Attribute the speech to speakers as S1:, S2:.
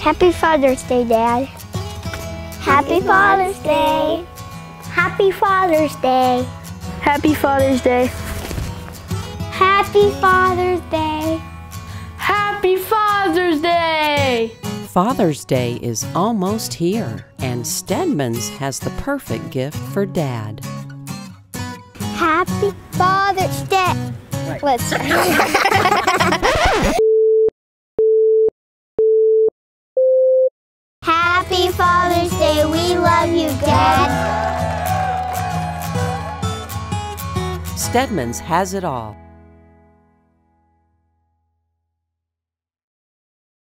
S1: Happy Father's Day, Dad. Happy Father's Day. Happy Father's Day.
S2: Happy Father's Day.
S1: Happy Father's Day.
S2: Happy Father's Day!
S3: Father's Day is almost here, and Steadman's has the perfect gift for Dad.
S1: Happy Father's Day.
S2: Right.
S1: Let's try. Happy Father's Day. We love you, Dad.
S3: Steadman's has it all.